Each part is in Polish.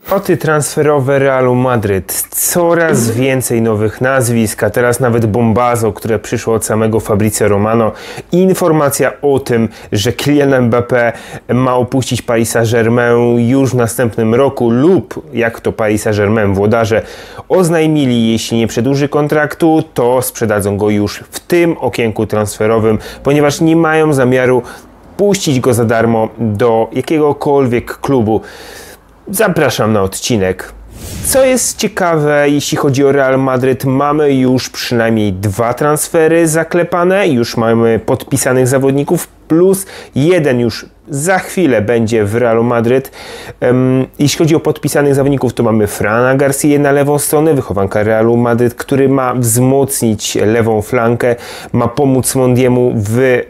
Koty transferowe Realu Madryt. Coraz więcej nowych nazwisk, a teraz nawet bombazo, które przyszło od samego Fabrizio Romano. Informacja o tym, że Kylian Mbappé ma opuścić Paris Saint-Germain już w następnym roku lub, jak to Paris Saint-Germain włodarze oznajmili, jeśli nie przedłuży kontraktu, to sprzedadzą go już w tym okienku transferowym, ponieważ nie mają zamiaru puścić go za darmo do jakiegokolwiek klubu. Zapraszam na odcinek. Co jest ciekawe, jeśli chodzi o Real Madryt, mamy już przynajmniej 2 transfery zaklepane, już mamy podpisanych zawodników, plus jeden już za chwilę będzie w Realu Madryt. Jeśli chodzi o podpisanych zawodników, to mamy Frana García na lewą stronę, wychowanka Realu Madryt, który ma wzmocnić lewą flankę, ma pomóc Mondiemu w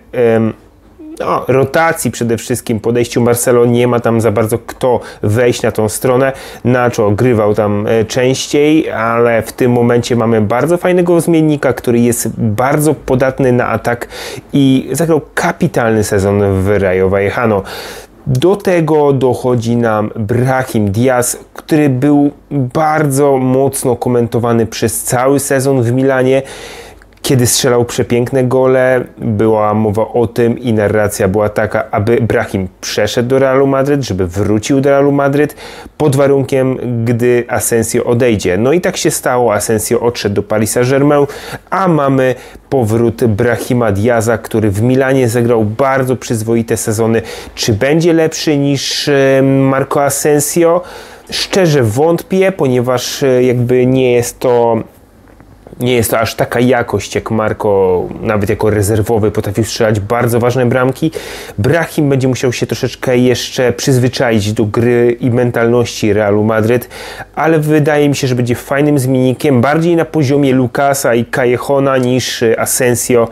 rotacji przede wszystkim, podejściu Marcelo. Nie ma tam za bardzo kto wejść na tą stronę. Nacho grywał tam częściej, ale w tym momencie mamy bardzo fajnego zmiennika, który jest bardzo podatny na atak i zagrał kapitalny sezon w Rayo Vallecano. Do tego dochodzi nam Brahim Diaz, który był bardzo mocno komentowany przez cały sezon w Milanie. Kiedy strzelał przepiękne gole, była mowa o tym i narracja była taka, aby Brahim przeszedł do Realu Madryt, żeby wrócił do Realu Madryt, pod warunkiem, gdy Asensio odejdzie. No i tak się stało, Asensio odszedł do Paris Saint-Germain, a mamy powrót Brahima Diaza, który w Milanie zagrał bardzo przyzwoite sezony. Czy będzie lepszy niż Marco Asensio? Szczerze wątpię, ponieważ jakby nie jest to aż taka jakość jak Marco, nawet jako rezerwowy potrafił strzelać bardzo ważne bramki. Brahim będzie musiał się troszeczkę jeszcze przyzwyczaić do gry i mentalności Realu Madryt, ale wydaje mi się, że będzie fajnym zmiennikiem, bardziej na poziomie Lucasa i Callejona niż Asensio.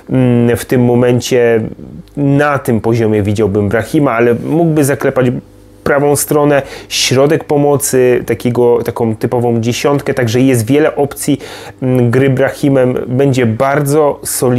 W tym momencie na tym poziomie widziałbym Brahima, ale mógłby zaklepać prawą stronę, środek pomocy, taką typową dziesiątkę, także jest wiele opcji gry Brahimem. Będzie bardzo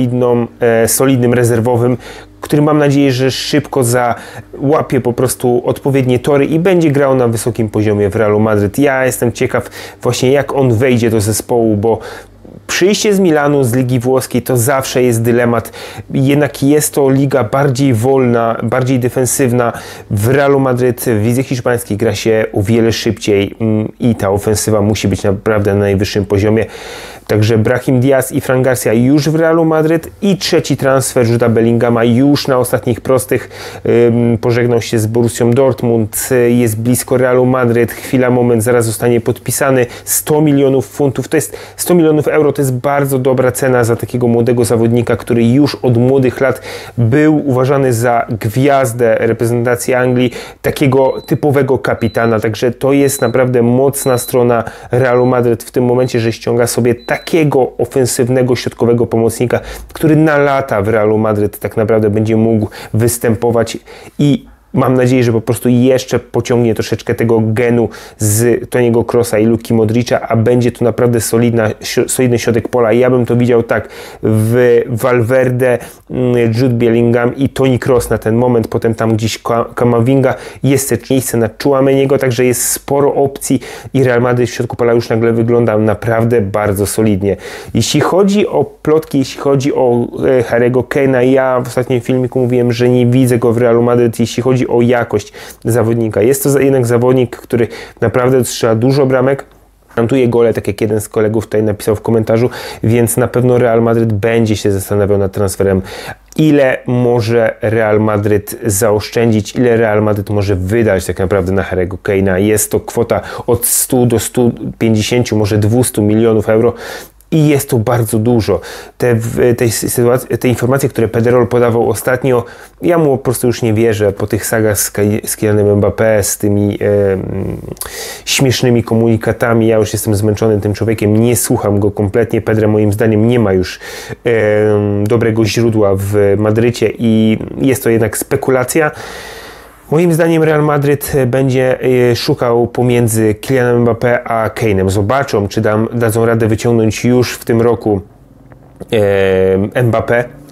solidnym rezerwowym, który mam nadzieję, że szybko załapie po prostu odpowiednie tory i będzie grał na wysokim poziomie w Realu Madryt. Ja jestem ciekaw właśnie, jak on wejdzie do zespołu, bo przyjście z Milanu, z Ligi Włoskiej to zawsze jest dylemat, jednak jest to liga bardziej wolna, bardziej defensywna. W Realu Madryt w lidze hiszpańskiej gra się o wiele szybciej i ta ofensywa musi być naprawdę na najwyższym poziomie. Także Brahim Diaz i Fran García już w Realu Madryt i trzeci transfer Juda Bellingama już na ostatnich prostych. Pożegnał się z Borussią Dortmund, jest blisko Realu Madryt, chwila, moment, zaraz zostanie podpisany. 100 milionów funtów, to jest 100 milionów euro, to jest bardzo dobra cena za takiego młodego zawodnika, który już od młodych lat był uważany za gwiazdę reprezentacji Anglii, takiego typowego kapitana, także to jest naprawdę mocna strona Realu Madryt w tym momencie, że ściąga sobie takiego ofensywnego, środkowego pomocnika, który na lata w Realu Madryt tak naprawdę będzie mógł występować i mam nadzieję, że po prostu jeszcze pociągnie troszeczkę tego genu z Toniego Krosa i Luki Modricza, a będzie to naprawdę solidny środek pola. Ja bym to widział tak w Valverde, Jude Bellingham i Toni Kroos na ten moment, potem tam gdzieś Kamavinga, jest też miejsce na Tchouaméniego, także jest sporo opcji i Real Madrid w środku pola już nagle wygląda naprawdę bardzo solidnie. Jeśli chodzi o plotki, jeśli chodzi o Harry'ego Kane'a, ja w ostatnim filmiku mówiłem, że nie widzę go w Realu Madrid, jeśli chodzi o jakość zawodnika. Jest to jednak zawodnik, który naprawdę strzela dużo bramek, gwarantuje gole, tak jak jeden z kolegów tutaj napisał w komentarzu, więc na pewno Real Madrid będzie się zastanawiał nad transferem, ile może Real Madrid zaoszczędzić, ile Real Madrid może wydać tak naprawdę na Harry'ego Kane'a. Jest to kwota od 100 do 150, może 200 milionów euro. I jest to bardzo dużo. Te informacje, które Pedrerol podawał ostatnio, ja mu po prostu już nie wierzę po tych sagach z Kylianem Mbappé, z tymi śmiesznymi komunikatami. Ja już jestem zmęczony tym człowiekiem, nie słucham go kompletnie. Pedro moim zdaniem nie ma już dobrego źródła w Madrycie i jest to jednak spekulacja. Moim zdaniem Real Madryt będzie szukał pomiędzy Kylianem Mbappé a Kane'em. Zobaczą, czy dadzą radę wyciągnąć już w tym roku Mbappé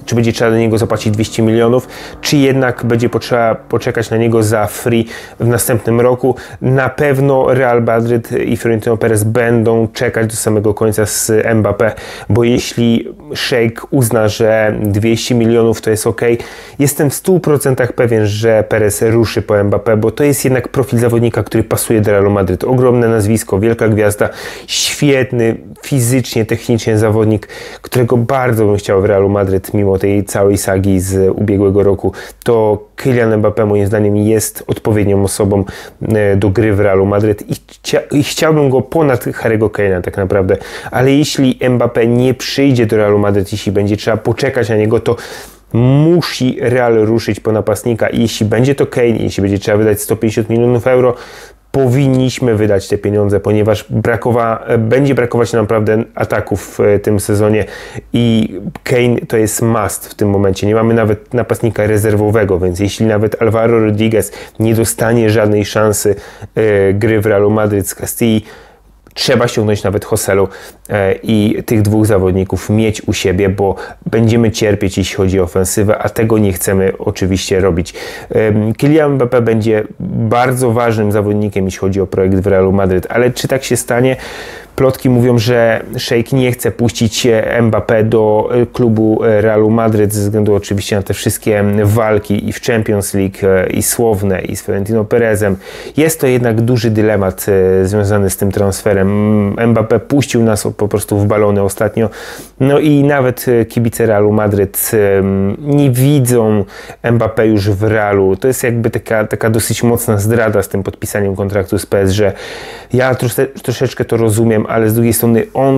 czy będzie trzeba do niego zapłacić 200 milionów, czy jednak będzie potrzeba poczekać na niego za free w następnym roku. Na pewno Real Madrid i Florentino Perez będą czekać do samego końca z Mbappé, bo jeśli Sheikh uzna, że 200 milionów to jest ok, jestem w 100% pewien, że Perez ruszy po Mbappé, bo to jest jednak profil zawodnika, który pasuje do Realu Madryt. Ogromne nazwisko, wielka gwiazda, świetny fizycznie, technicznie zawodnik, którego bardzo bym chciał w Realu Madryt, mimo tej całej sagi z ubiegłego roku. To Kylian Mbappé moim zdaniem jest odpowiednią osobą do gry w Realu Madryt i chciałbym go ponad Harry'ego Kane'a tak naprawdę, ale jeśli Mbappé nie przyjdzie do Realu Madryt, jeśli będzie trzeba poczekać na niego, to musi Real ruszyć po napastnika i jeśli będzie to Kane, jeśli będzie trzeba wydać 150 milionów euro, powinniśmy wydać te pieniądze, ponieważ będzie brakować naprawdę ataków w tym sezonie i Kane to jest must w tym momencie. Nie mamy nawet napastnika rezerwowego, więc jeśli nawet Alvaro Rodriguez nie dostanie żadnej szansy gry w Realu Madryt z Castilla, trzeba ściągnąć nawet Joselu i tych dwóch zawodników mieć u siebie, bo będziemy cierpieć, jeśli chodzi o ofensywę, a tego nie chcemy oczywiście robić. Kylian Mbappé będzie bardzo ważnym zawodnikiem, jeśli chodzi o projekt w Realu Madryt, ale czy tak się stanie? Plotki mówią, że Sheikh nie chce puścić Mbappé do klubu Realu Madryt ze względu oczywiście na te wszystkie walki i w Champions League, i słowne, i z Florentino Perezem. Jest to jednak duży dylemat związany z tym transferem. Mbappé puścił nas po prostu w balony ostatnio, no i nawet kibice Realu Madryt nie widzą Mbappé już w Realu. To jest jakby taka dosyć mocna zdrada z tym podpisaniem kontraktu z PSG. Ja troszeczkę to rozumiem, ale z drugiej strony on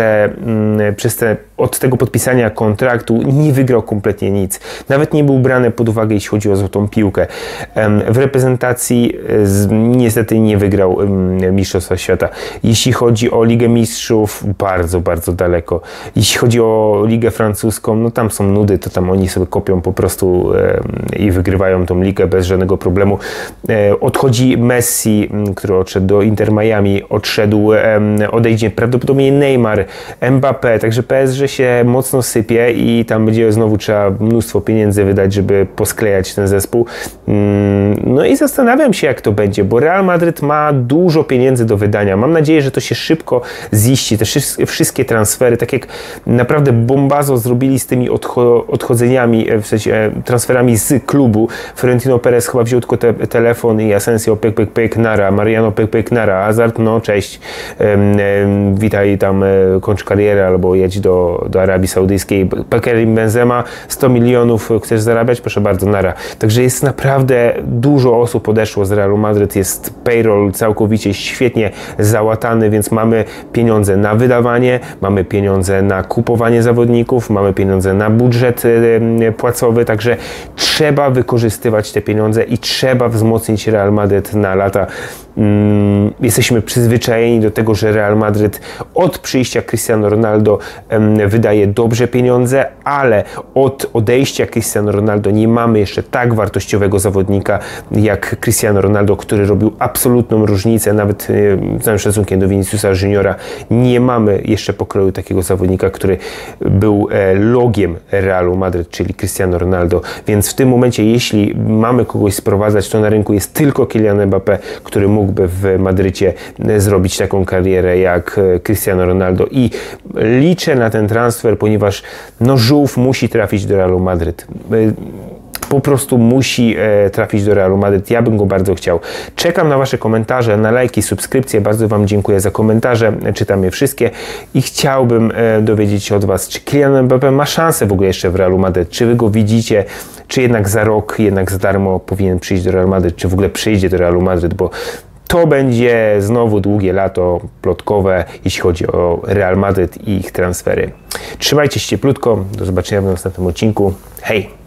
od tego podpisania kontraktu nie wygrał kompletnie nic. Nawet nie był brany pod uwagę, jeśli chodzi o złotą piłkę. W reprezentacji niestety nie wygrał Mistrzostwa Świata. Jeśli chodzi o Ligę Mistrzów, bardzo, bardzo daleko. Jeśli chodzi o Ligę Francuską, no tam są nudy, to tam oni sobie kopią po prostu i wygrywają tą ligę bez żadnego problemu. Odchodzi Messi, który odszedł do Inter Miami, odejdzie prawdopodobnie Neymar, Mbappé, także PSG się mocno sypie i tam będzie znowu trzeba mnóstwo pieniędzy wydać, żeby posklejać ten zespół. No i zastanawiam się, jak to będzie, bo Real Madryt ma dużo pieniędzy do wydania. Mam nadzieję, że to się szybko ziści, te wszystkie transfery, tak jak naprawdę bombazo zrobili z tymi odchodzeniami, w sensie transferami z klubu. Florentino Perez chyba wziął tylko telefon i Asensio pyk, nara, Mariano pyk, nara, Hazard, no cześć, witaj tam, kończ karierę albo jedź do Arabii Saudyjskiej. Karim Benzema, 100 milionów chcesz zarabiać? Proszę bardzo, nara. Także jest naprawdę dużo osób odeszło z Realu Madryt, jest payroll całkowicie świetnie załatany, więc mamy pieniądze na wydawanie, mamy pieniądze na kupowanie zawodników, mamy pieniądze na budżet płacowy, także trzeba wykorzystywać te pieniądze i trzeba wzmocnić Real Madryt na lata. Jesteśmy przyzwyczajeni do tego, że Real Madryt od przyjścia Cristiano Ronaldo wydaje dobrze pieniądze, ale od odejścia Cristiano Ronaldo nie mamy jeszcze tak wartościowego zawodnika jak Cristiano Ronaldo, który robił absolutną różnicę, nawet z całym szacunkiem do Viniciusa Juniora, nie mamy jeszcze pokroju takiego zawodnika, który był logiem Realu Madryt, czyli Cristiano Ronaldo, więc w tym momencie, jeśli mamy kogoś sprowadzać, to na rynku jest tylko Kylian Mbappé, który mógłby w Madrycie zrobić taką karierę jak Cristiano Ronaldo i liczę na ten transfer, ponieważ no żółw musi trafić do Realu Madryt. Po prostu musi trafić do Realu Madryt. Ja bym go bardzo chciał. Czekam na Wasze komentarze, na lajki, subskrypcje. Bardzo Wam dziękuję za komentarze. Czytam je wszystkie i chciałbym dowiedzieć się od Was, czy Kylian Mbappé ma szansę w ogóle jeszcze w Realu Madryt? Czy Wy go widzicie? Czy jednak za rok, jednak za darmo powinien przyjść do Realu Madryt? Czy w ogóle przyjdzie do Realu Madryt? Bo to będzie znowu długie lato plotkowe, jeśli chodzi o Real Madryt i ich transfery. Trzymajcie się cieplutko. Do zobaczenia w następnym odcinku. Hej!